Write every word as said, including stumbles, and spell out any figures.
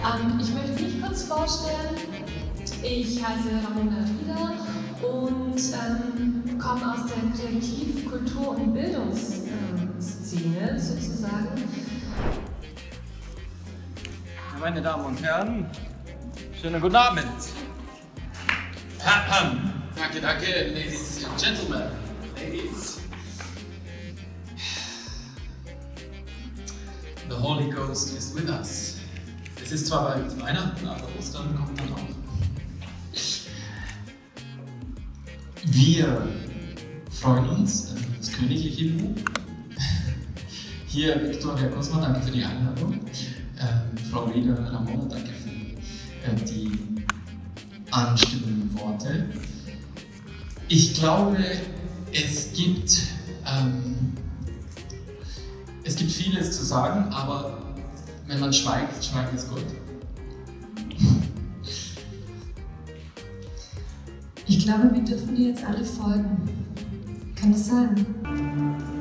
Ähm, ich möchte mich kurz vorstellen. Ich heiße Ramona Rieder und ähm, komme aus der Kreativ-, Kultur- und Bildungsszene sozusagen. Meine Damen und Herren, schönen guten Abend. Danke, danke, ladies and gentlemen. Ladies. The Holy Ghost is with us. Es ist zwar bald Weihnachten, aber Ostern kommt dann auch. Wir freuen uns, das königliche Duo. Hier Viktoria Cosma, danke für die Einladung. Ähm, Frau Rieder, Ramona, danke für äh, die anstimmenden Worte. Ich glaube, es gibt, ähm, es gibt vieles zu sagen, aber wenn man schweigt, schweigt ist gut. Ich glaube, wir dürfen dir jetzt alle folgen. Kann das sein?